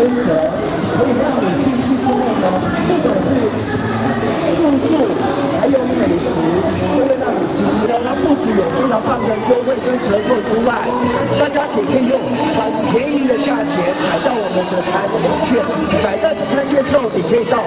规格，可以让你进去之后呢，不管是住宿还有美食，都会让你惊艳。它不只有非常棒的优惠跟折扣之外，大家也可以用很便宜的价钱买到我们的餐券。买到这餐券之后，你可以到